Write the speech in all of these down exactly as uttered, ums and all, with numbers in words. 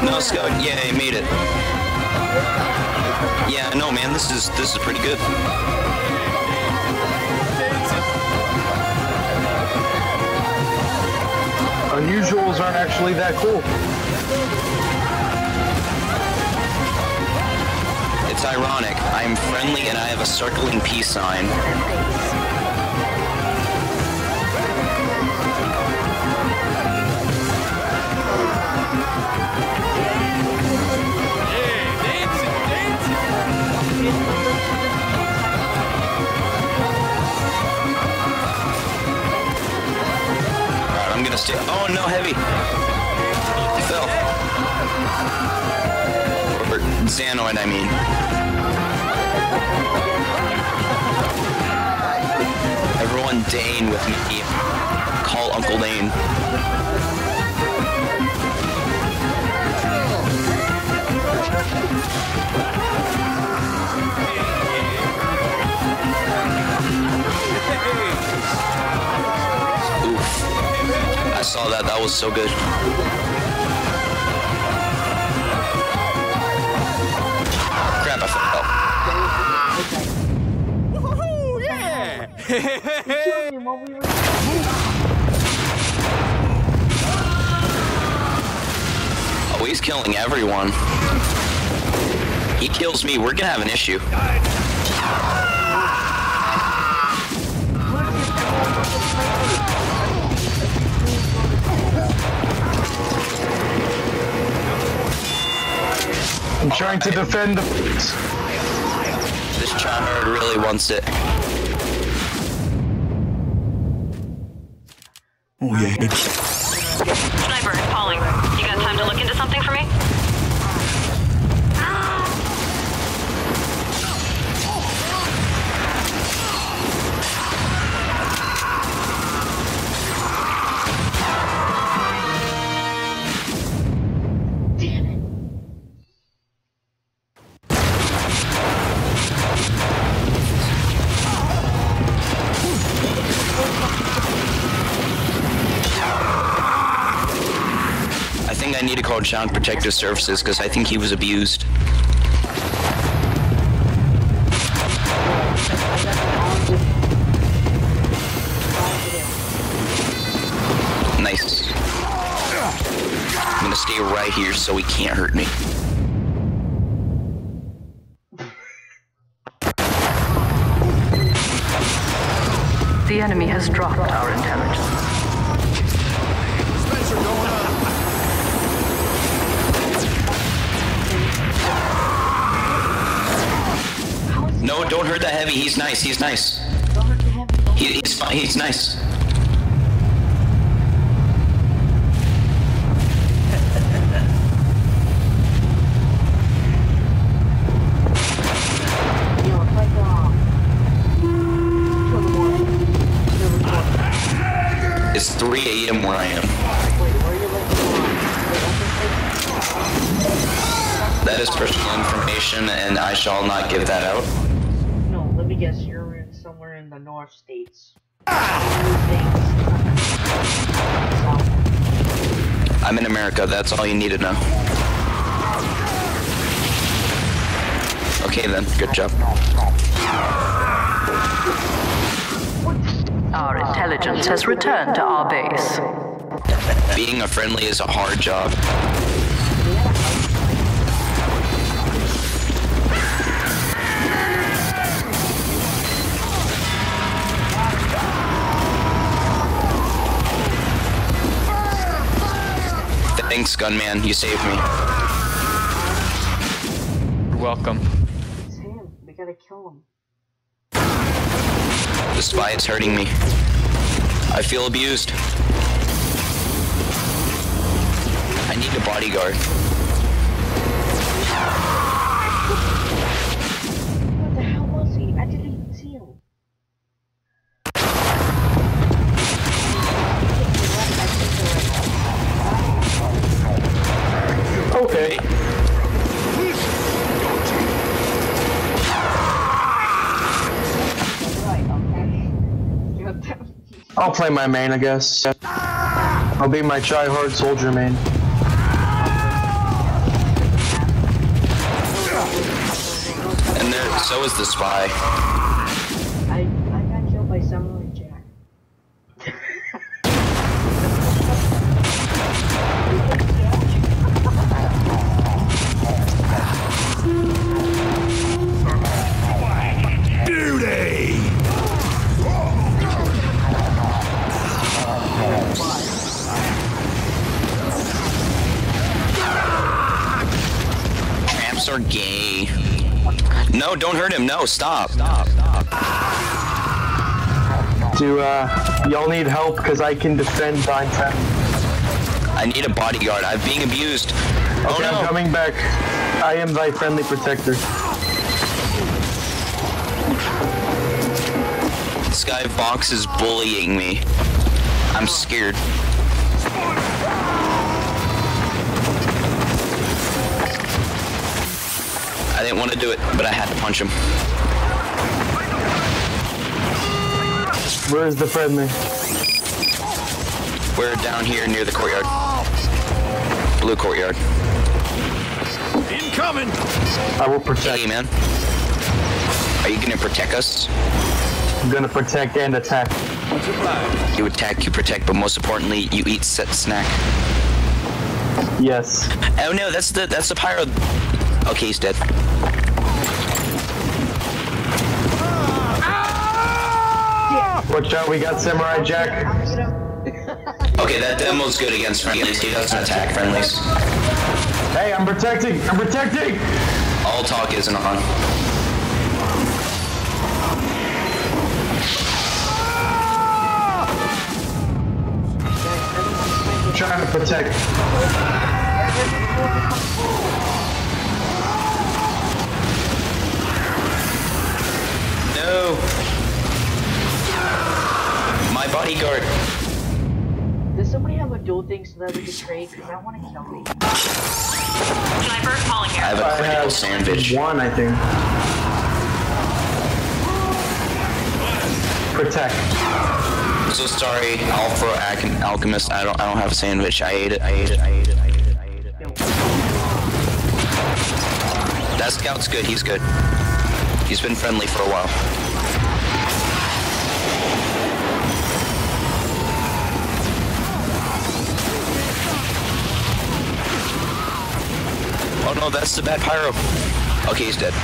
No, Scout. Yeah, I made it. Yeah, no, man. This is this is pretty good. Unusuals aren't actually that cool. It's ironic. I am friendly and I have a circling peace sign. Alright, I'm gonna stay. Oh no, heavy! He fell. Or Xanoid, I mean. Everyone Dane with me. Call Uncle Dane. Oof. I saw that. That was so good. Crap, I fell. Woohoo! Yeah! Oh, he's killing everyone. He kills me, we're gonna have an issue. I'm trying to defend the... This Chonard really wants it. Oh yeah. Sniper, calling. You got time to look into something for me? I need to call Child Protective Services because I think he was abused. Nice. I'm gonna stay right here so he can't hurt me. The enemy has dropped our intelligence. Spencer, going up. No, don't hurt that heavy. He's nice. He's nice. He, he's fine. He's nice. It's three A M where I am. That is personal information, and I shall not give that out. No, let me guess, you're in somewhere in the North States. I'm in America, that's all you need to know. Okay then, good job. Our intelligence has returned to our base. Being a friendly is a hard job. Thanks, gunman. You saved me. You're welcome. It's him. We gotta kill him. The spy is hurting me. I feel abused. I need a bodyguard. What the hell was he? I didn't even see him. Okay. I'll play my main, I guess. I'll be my try-hard soldier main. So is the spy. I I got killed by Samurai Jack. Beauty! Tramps are gay. No, don't hurt him. No, stop. Stop. Stop. Do uh, y'all need help? Cause I can defend Vine Trap. I need a bodyguard. I'm being abused. Oh Okay, no. I'm coming back. I am thy friendly protector. This guy Vox is bullying me. I'm scared. I didn't want to do it, but I had to punch him. Where is the friendly? We're down here near the courtyard. Blue courtyard. Incoming! I will protect. Hey, man. Are you gonna protect us? I'm gonna protect and attack. What's your plan? You attack, you protect, but most importantly, you eat set snack. Yes. Oh no, that's the that's the pyro. Okay, he's dead. Watch out, we got Samurai Jack. Okay, that demo's good against friendlies. He doesn't attack friendlies. Hey, I'm protecting. I'm protecting. All talk isn't on. I'm trying to protect. No. My bodyguard. Does somebody have a dual thing so that we can trade? Because I want to kill me. Sniper calling I here. have a I critical have sandwich. one, I think. Protect. I'm so sorry, Alpha Alchem- Alchemist. I don't. I don't have a sandwich. I ate it. I ate it. I ate it. I ate it. I ate it. I ate it. That scout's good. He's good. He's been friendly for a while. Oh no, that's the bad pyro. Okay, he's dead.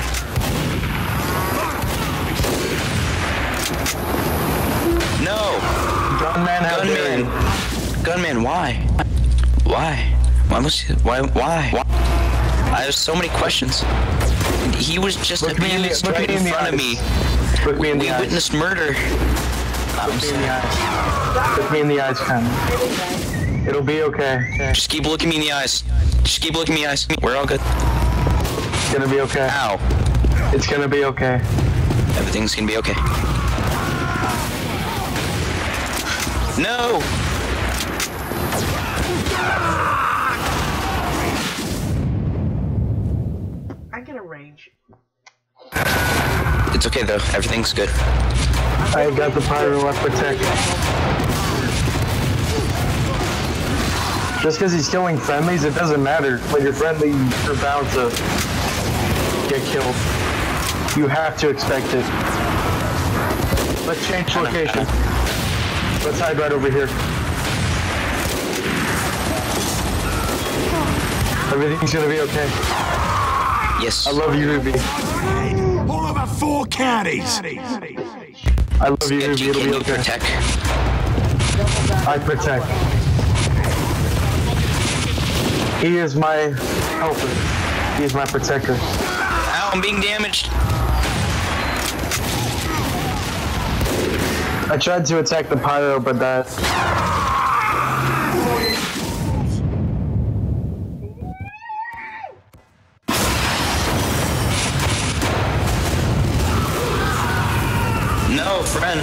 No! Gunman, how dare you? Gunman! Gunman, why? Why? Why was he, why, why? Why? I have so many questions. He was just Look me in the- abused look right me in in the front of eyes. me. Look me in We the eyes. witnessed murder. I'm Look me in the sad. eyes. Look me in the eyes, Ken. It'll be okay. Just keep looking me in the eyes. Just keep looking me in the eyes. We're all good. It's gonna be okay. Ow. It's gonna be okay. Everything's gonna be okay. No! I get a range. It's okay though. Everything's good. I got the pyro, I protect. Just because he's killing friendlies, it doesn't matter. When you're friendly, you're bound to get killed. You have to expect it. Let's change location. Let's hide right over here. Everything's gonna be okay. Yes. I love you, Ruby. All over four counties! I love you, Ruby. Sketchy, It'll can be you okay. protect? I protect. He is my helper. He is my protector. Ow, I'm being damaged. I tried to attack the pyro, but that... No, friend.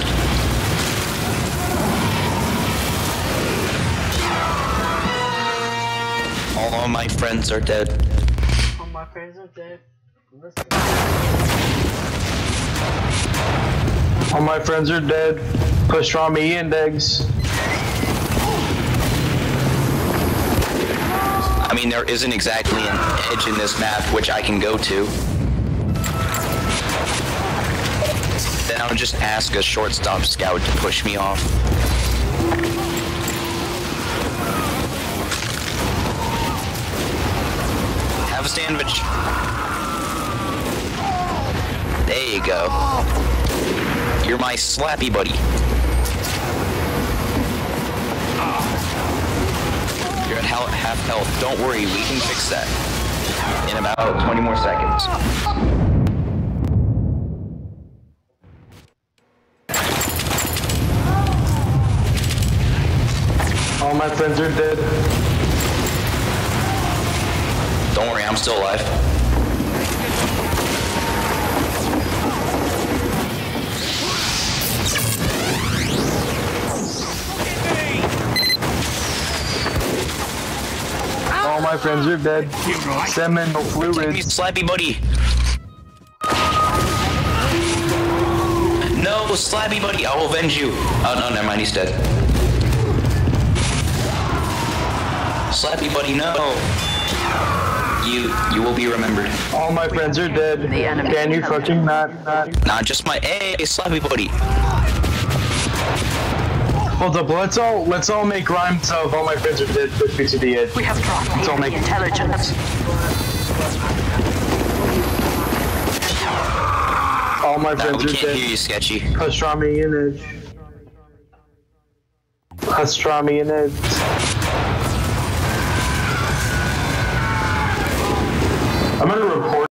All of my friends are dead. All my friends are dead. Listen. All my friends are dead. Pastrami index. I mean, there isn't exactly an edge in this map which I can go to. now just ask a shortstop scout to push me off. Have a sandwich. There you go. You're my slappy buddy. You're at half health. Don't worry, we can fix that in about twenty more seconds. All my friends are dead. Don't worry, I'm still alive. All my friends are dead. Seminal Take me, fluid. slappy buddy. No, slappy buddy, I will avenge you. Oh no, never mind, he's dead. Slappy buddy, no. You, you will be remembered. All my friends are dead. The enemy. Can you fucking not, not? Not just my, hey, slappy buddy. Hold up, let's all, let's all make rhymes of all my friends are dead, push me to the edge. We have dropped Let's all the make intelligence. all my No, friends we are can't dead. hear you, Sketchy. Pastrami and edge. Pastrami and edge. I'm gonna report